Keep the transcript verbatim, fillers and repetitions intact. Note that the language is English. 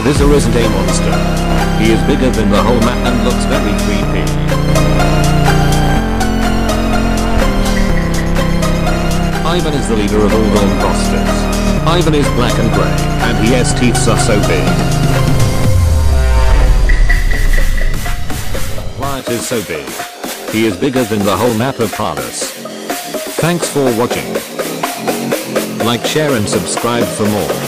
Vizor isn't a monster. He is bigger than the whole map and looks very creepy. Ivan is the leader of all Dawn imposters. Ivan is black and grey, and his teeth are so big. Wyatt is so big. He is bigger than the whole map of Paradise. Thanks for watching. Like, share and subscribe for more.